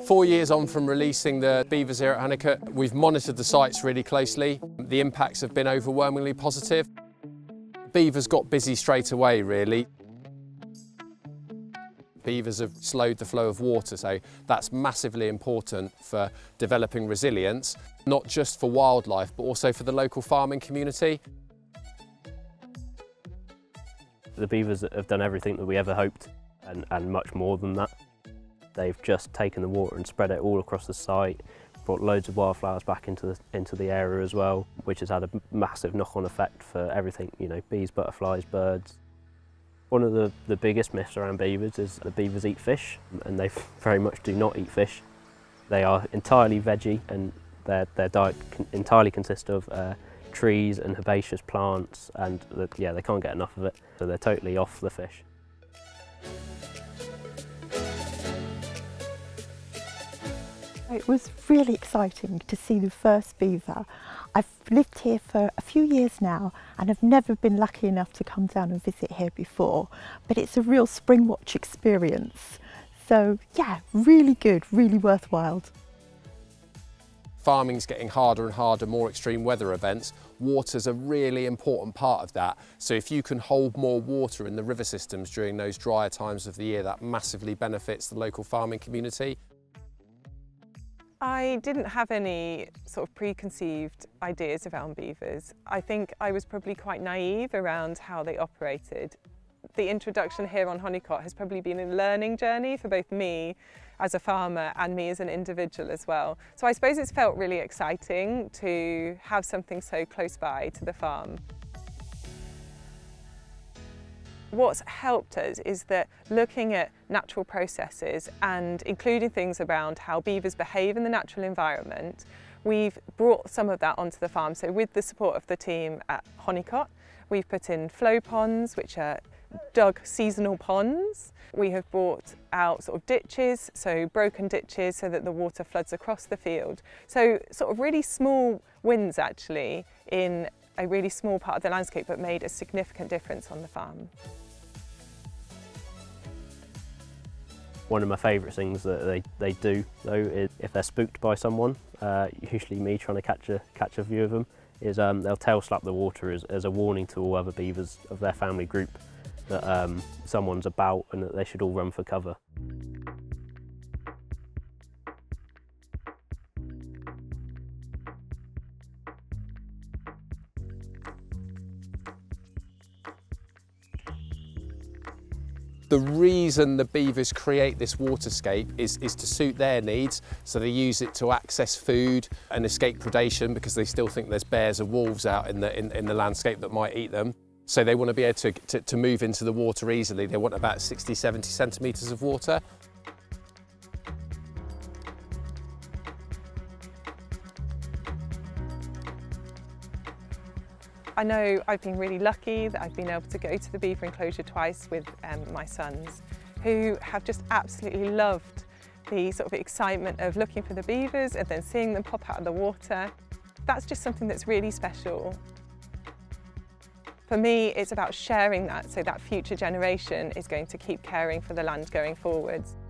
4 years on from releasing the beavers here at Holnicote, we've monitored the sites really closely. The impacts have been overwhelmingly positive. Beavers got busy straight away, really. Beavers have slowed the flow of water, so that's massively important for developing resilience, not just for wildlife, but also for the local farming community. The beavers have done everything that we ever hoped, and much more than that. They've just taken the water and spread it all across the site, brought loads of wildflowers back into the area as well, which has had a massive knock-on effect for everything, you know, bees, butterflies, birds. One of the biggest myths around beavers is that beavers eat fish, and they very much do not eat fish. They are entirely veggie, and their diet entirely consists of trees and herbaceous plants, and yeah, they can't get enough of it, so they're totally off the fish. It was really exciting to see the first beaver. I've lived here for a few years now and have never been lucky enough to come down and visit here before, but it's a real spring watch experience. So yeah, really good, really worthwhile. Farming's getting harder and harder, more extreme weather events. Water's a really important part of that. So if you can hold more water in the river systems during those drier times of the year, that massively benefits the local farming community. I didn't have any sort of preconceived ideas around beavers. I think I was probably quite naive around how they operated. The introduction here on Holnicote has probably been a learning journey for both me as a farmer and me as an individual as well. So I suppose it's felt really exciting to have something so close by to the farm. What's helped us is that looking at natural processes and including things around how beavers behave in the natural environment, we've brought some of that onto the farm. So with the support of the team at Holnicote, we've put in flow ponds, which are dug seasonal ponds. We have brought out sort of ditches, so broken ditches, so that the water floods across the field. So sort of really small wins actually in a really small part of the landscape, but made a significant difference on the farm. One of my favourite things that they do though is if they're spooked by someone, usually me trying to catch a view of them, is they'll tail slap the water as a warning to all other beavers of their family group that someone's about and that they should all run for cover. The reason the beavers create this waterscape is to suit their needs. So they use it to access food and escape predation because they still think there's bears or wolves out in the landscape that might eat them. So they want to be able to move into the water easily. They want about 60, 70 centimetres of water. I know I've been really lucky that I've been able to go to the beaver enclosure twice with my sons, who have just absolutely loved the sort of excitement of looking for the beavers and then seeing them pop out of the water. That's just something that's really special. For me, it's about sharing that so that future generation is going to keep caring for the land going forwards.